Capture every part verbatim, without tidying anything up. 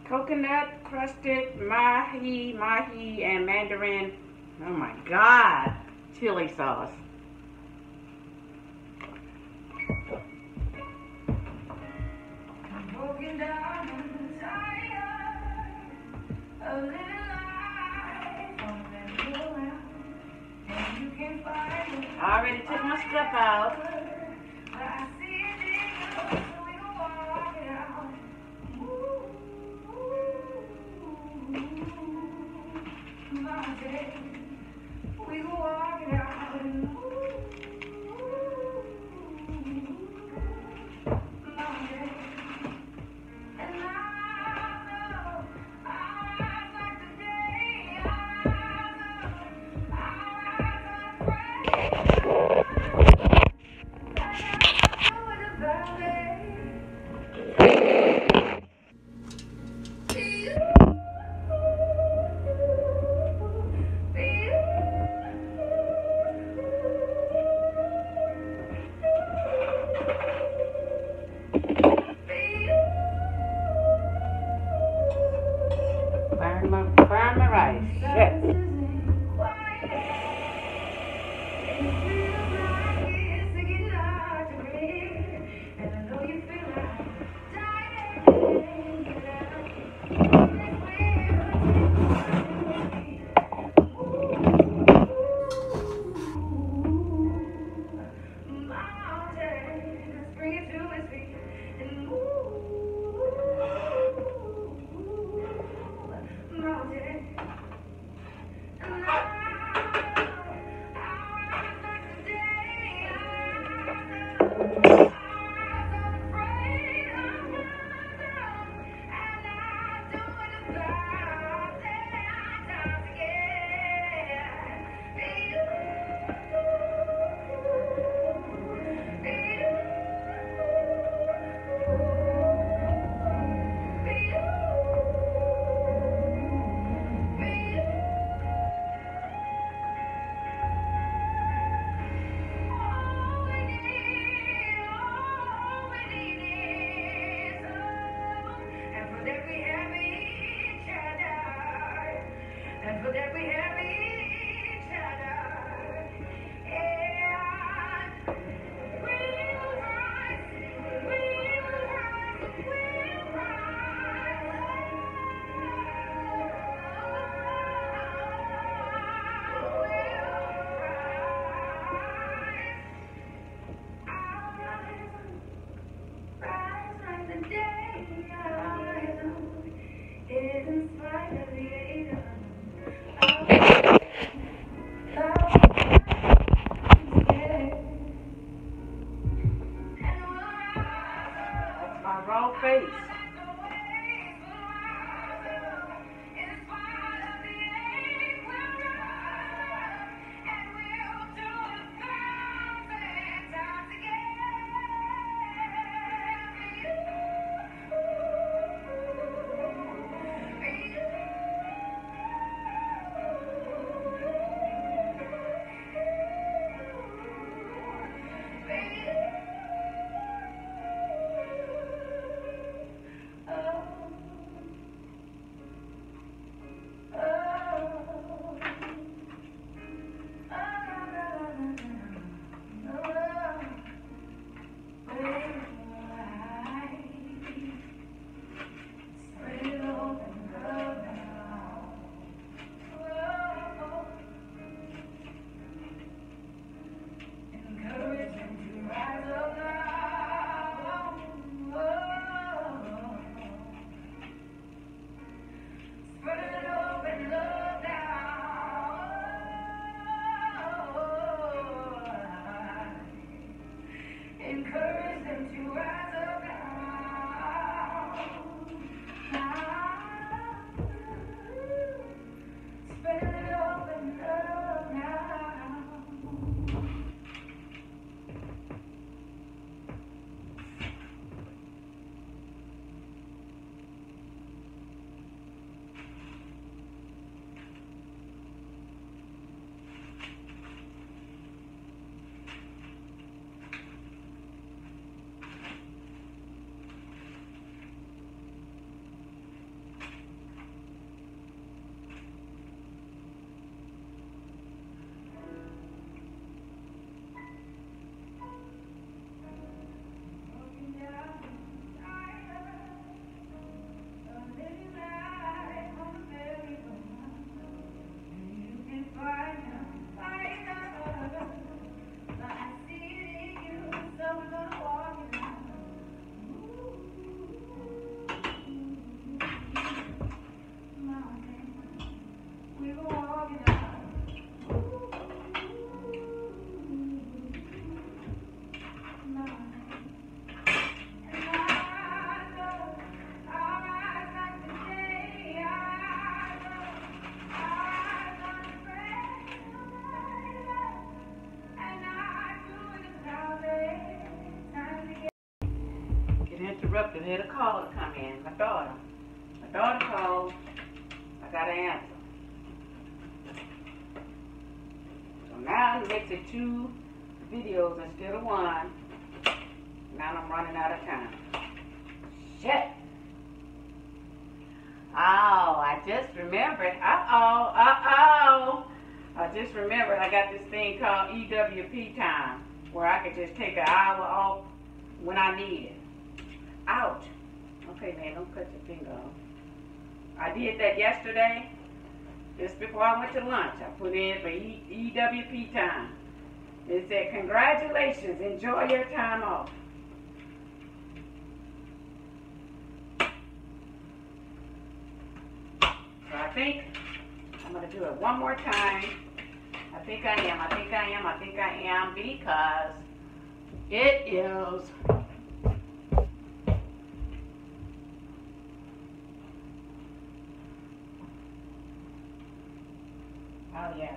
Coconut crusted mahi, mahi, and mandarin. Oh my God, chili sauce. I already took my stuff out. We go walking out. Burn my, burn my rice. Shit. Wrong face. interrupted. I had a call to come in. My daughter. My daughter called. I got an answer. So now it makes it two videos instead of one. Now I'm running out of time. Shit. Oh, I just remembered. Uh-oh, uh-oh. I just remembered I got this thing called E W P time where I could just take an hour off when I need it. Ouch. Okay, man, don't cut your finger off. I did that yesterday, just before I went to lunch. I put in for e EWP time. It said, congratulations, enjoy your time off. So I think I'm going to do it one more time. I think I am, I think I am, I think I am, because it is oh yeah.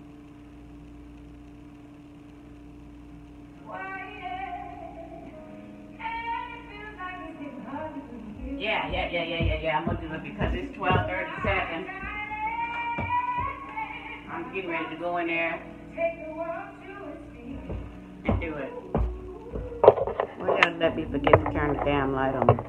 Yeah, yeah, yeah, yeah, yeah, yeah. I'm gonna do it because it's twelve thirty-seven. I'm getting ready to go in there and do it. Well, y'all let me forget to turn the damn light on.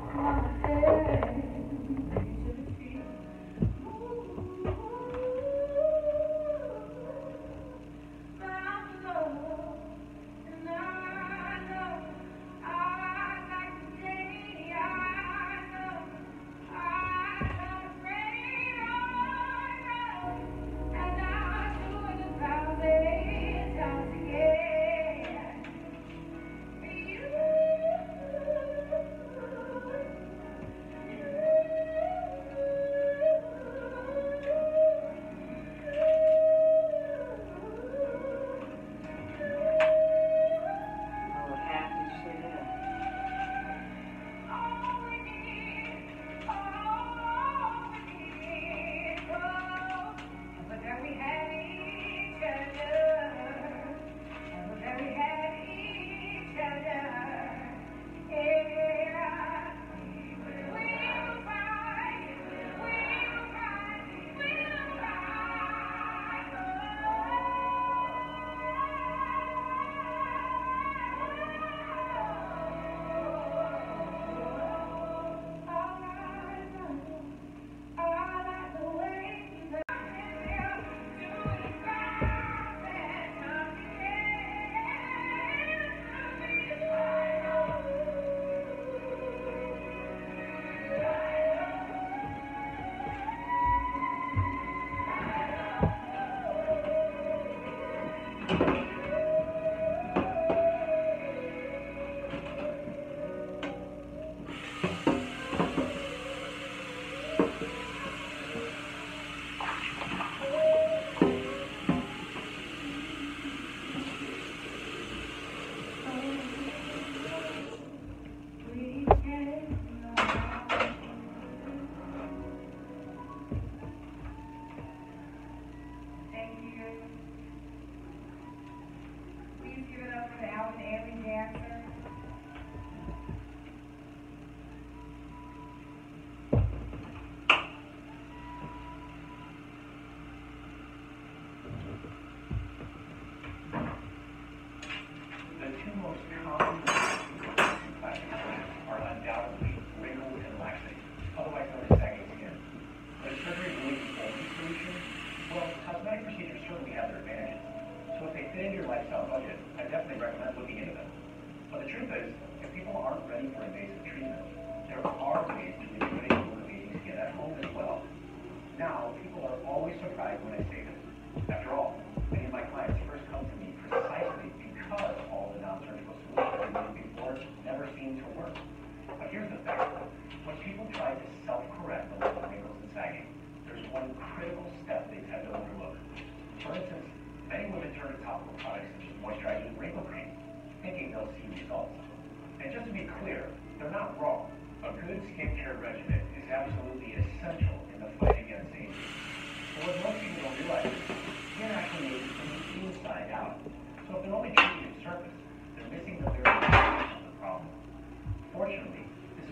Fortunately, this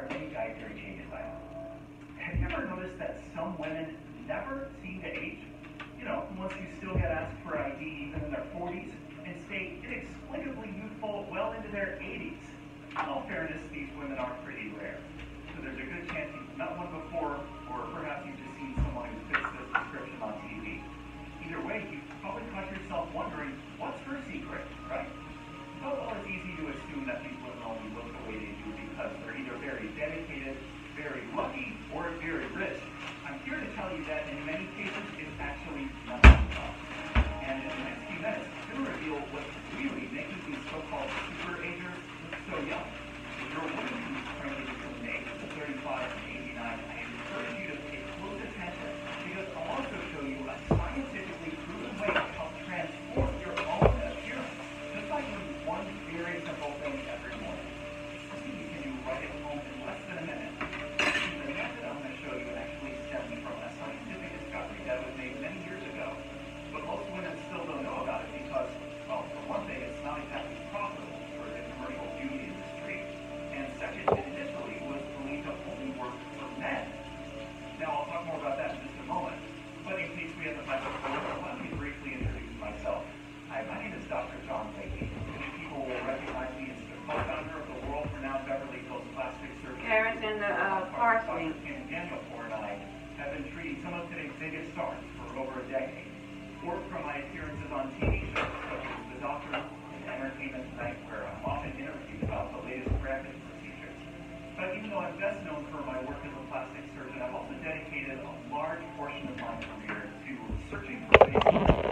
require many dietary changes, I know. Have you ever noticed that some women never seem to age? You know, once you still get asked for I D even in their forties and stay inexplicably youthful well into their eighties. In all fairness, these women are pretty rare. So there's a good chance you've met one before, or perhaps you've just seen someone who fits this description on T V. Either way, you probably caught yourself wondering, what's her secret, right? Well, it's easy to assume that these women only look the way they do because they're either very dedicated, very lucky, or very rich. I'm here to tell you that in many cases, it's actually none of the above. And in the next few minutes, I'm going to reveal what's really making these so-called super agers look so young. If you're a woman who's currently between the ages of thirty-five and eighty-nine, I encourage you to pay close attention because I'll also show you a scientifically proven way to help transform your own appearance just by doing one very simple thing every morning. Something you can do right at home in less than a minute. The method I'm going to show you actually stems from a scientific discovery that was made many years ago. But most women still don't know about it because, well, for one thing, it's not exactly profitable for the commercial beauty industry. And second, it initially was believed to only work for men. Now, I'll talk more about that in just a moment. But in case we have the Bible before, let me briefly introduce myself. Hi, my name is Doctor John Leahy. Many people will recognize me as the co-founder of the world-renowned Beverly Hills Plastic Surgery. Carrots and the uh, parsley. Doctor Daniel Ford and I have been treating some of today's biggest stars for over a decade. Or from my appearances on T V shows such as The Doctor and Entertainment Tonight, where I'm often interviewed about the latest graphic procedures. But even though I'm best known for my work as a plastic surgeon, I've also dedicated a large portion of my career to searching for ways to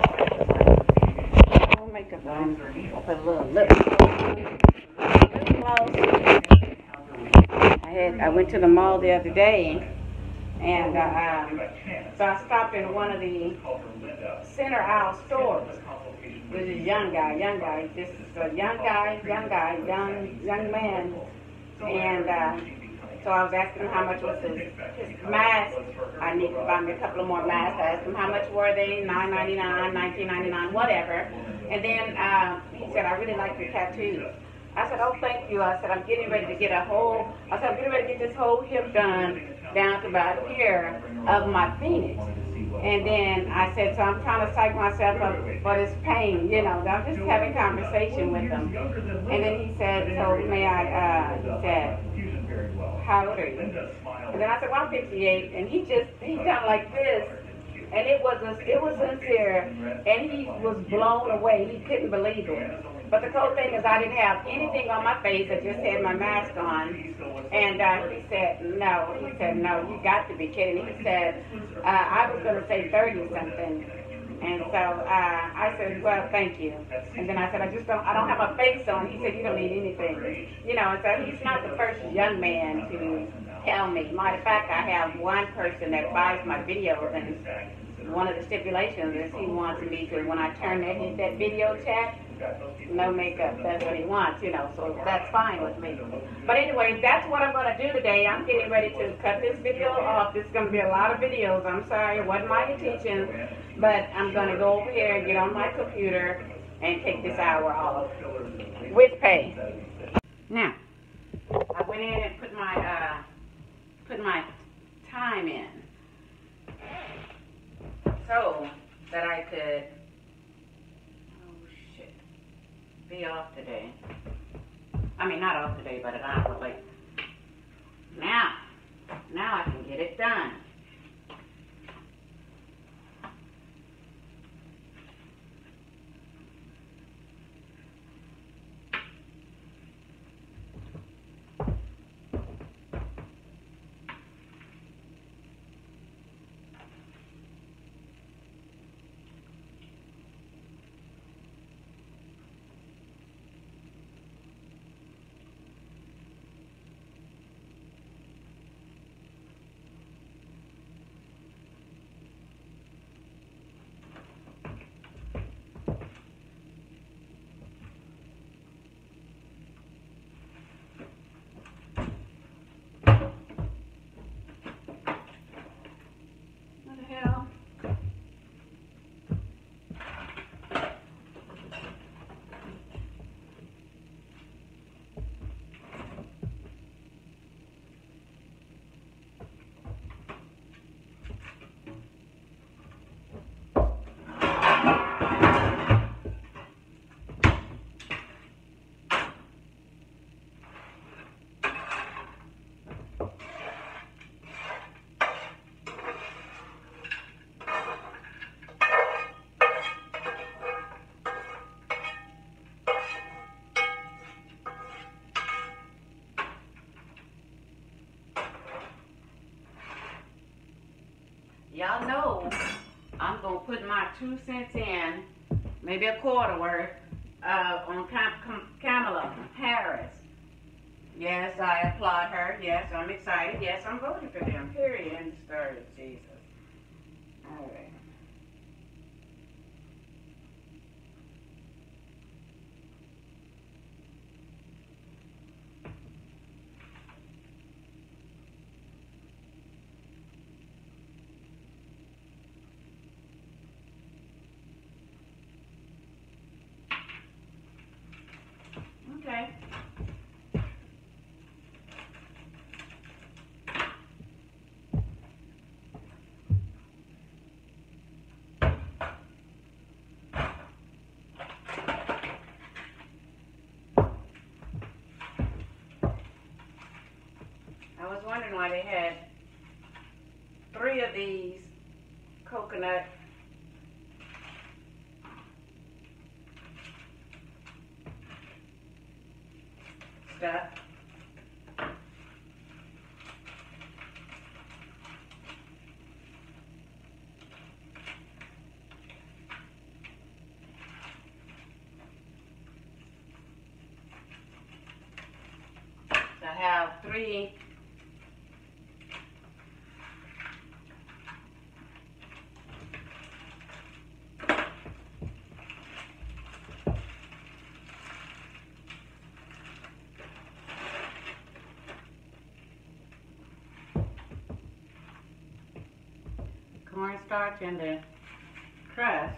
I'll make a um, put a little lip. I had I went to the mall the other day, and uh, um, so I stopped in one of the center aisle stores. There's a young guy, young guy, just a young guy, young guy, young young man, and uh, so I was asking him how much was his, his mask. I need to buy me a couple of more masks. I asked him how much were they, nine ninety-nine, nineteen ninety-nine, whatever. And then uh, he said, I really like your tattoos. I said, oh, thank you. I said, I'm getting ready to get a whole, I said, I'm getting ready to get this whole hip done down to about here of my phoenix. And then I said, so I'm trying to psych myself up for this pain, you know. I'm just having conversation with him. And then he said, so may I, uh, he said, how old are you? And then I said, well, I'm fifty-eight. And he just, he done like this. And it was, a, it was sincere. And he was blown away. He couldn't believe it. But the cool thing is I didn't have anything on my face. I just had my mask on. And uh, he said, no. He said, no, you got to be kidding. He said, uh, I was going to say thirty-something. And so uh, I said, well, thank you. And then I said, I just don't, I don't have my face on. He said, you don't need anything. You know, and so he's not the first young man to tell me. Matter of fact, I have one person that buys my videos, and one of the stipulations is he wants me to, when I turn that, hit that video chat, no makeup. That's what he wants, you know, so that's fine with me. But anyway, that's what I'm going to do today. I'm getting ready to cut this video off. This is going to be a lot of videos. I'm sorry, it wasn't my intention, but I'm going to go over here and get on my computer and take this hour off with pay. Now, I went in and put my, uh, put my time in so that I could be off today. I mean, not off today, but an hour late. Now, now I can get it done. y'all know I'm gonna put my two cents in, maybe a quarter worth, uh, on Cam Cam Kamala Harris. Yes, I applaud her. Yes, I'm excited. Yes, I'm voting for them. Period. End story. Jesus. All right. Okay. I was wondering why they had three of these coconut stuff. So I have three cornstarch in the crust.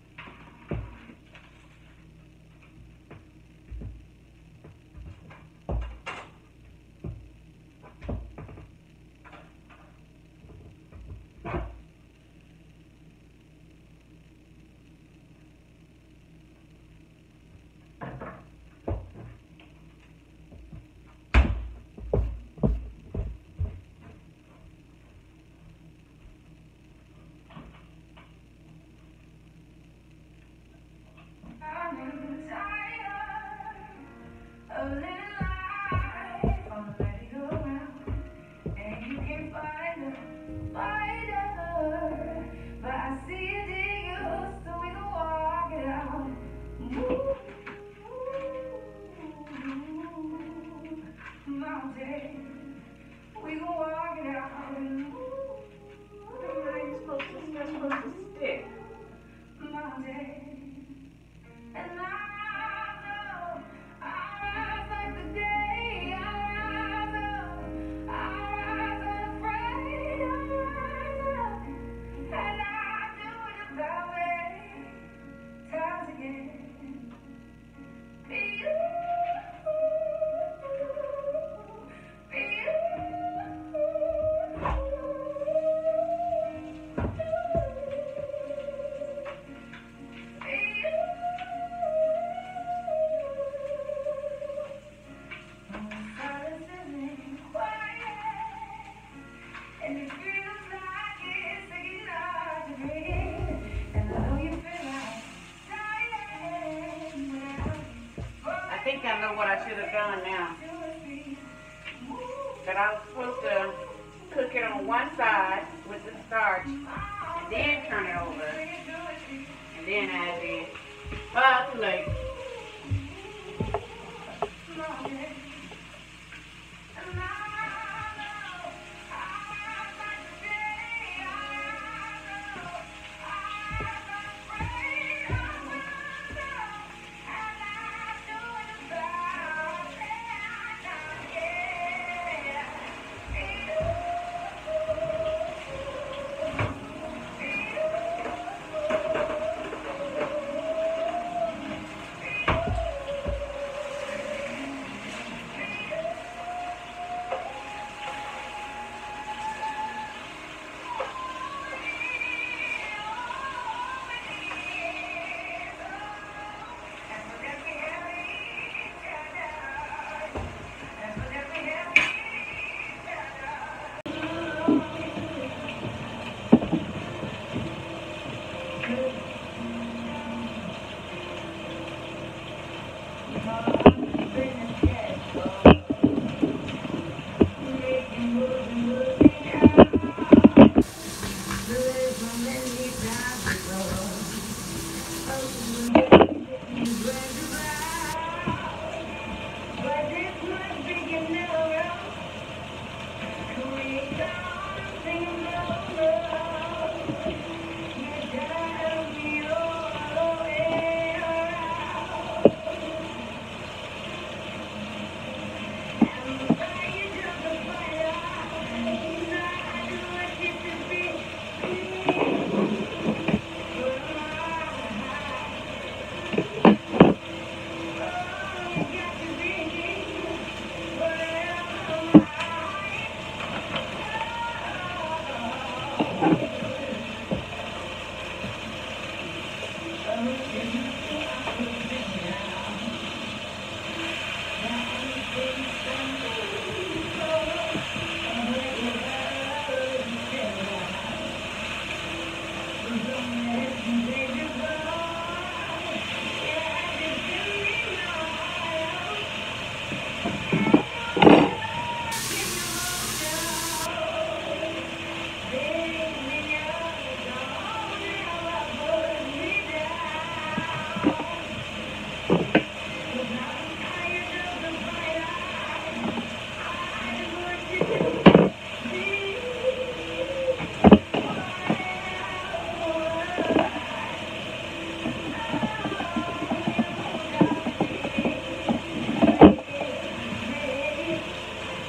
I think I know what I should have done now. That I was supposed to cook it on one side with the starch, and then turn it over, and then add it. Oh, too late.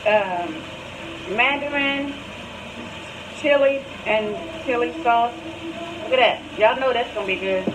um, mandarin, chili, and chili sauce. Look at that. Y'all know that's gonna be good.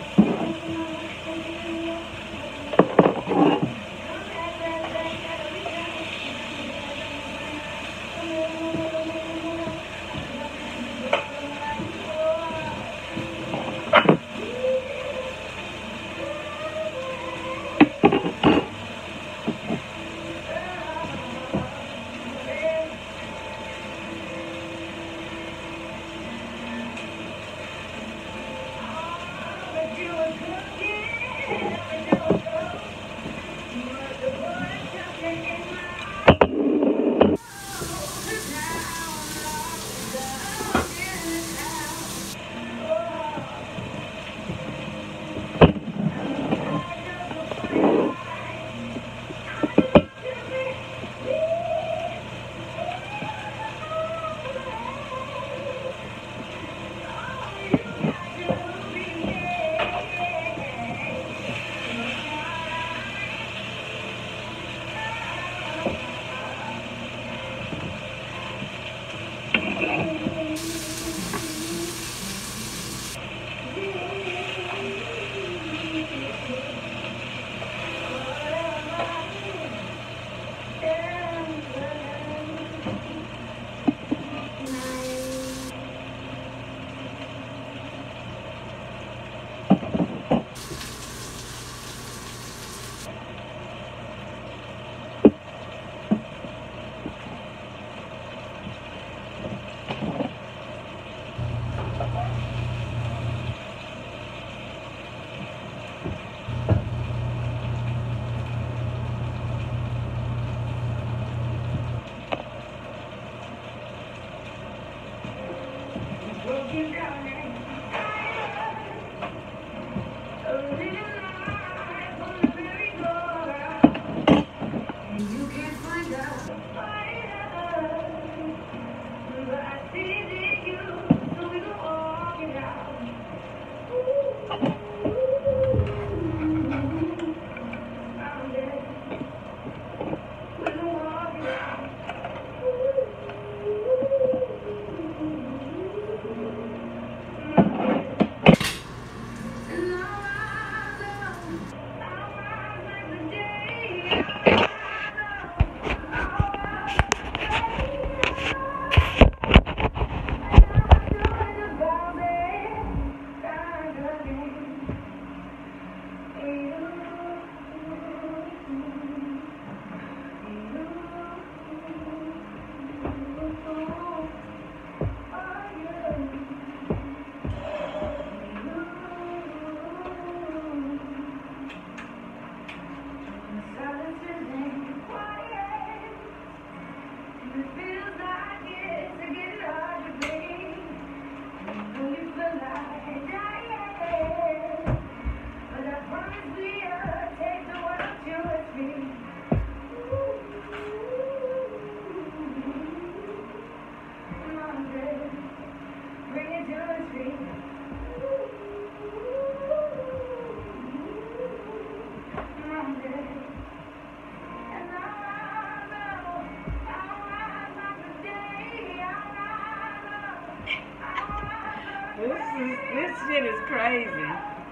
This is, this shit is crazy.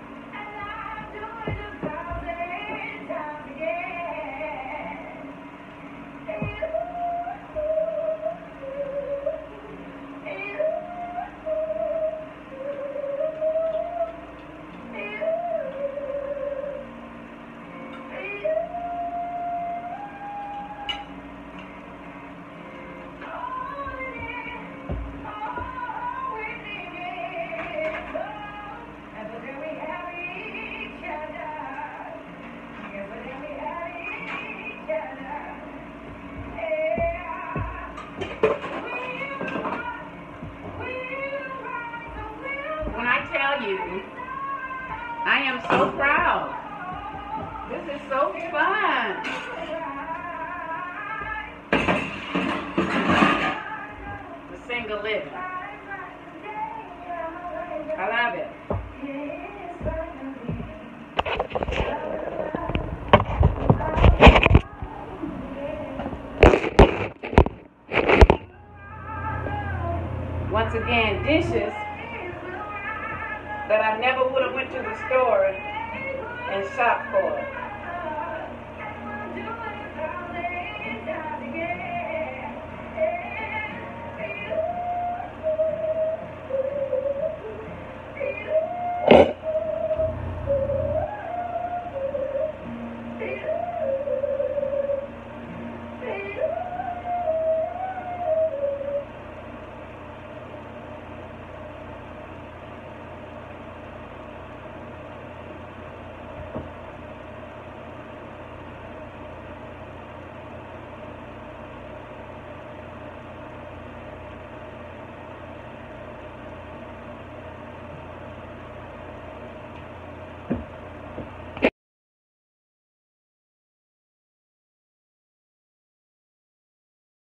When I tell you, I am so proud. This is so fun. The single living. I love it. once again, dishes that I never would have went to the store and shopped for.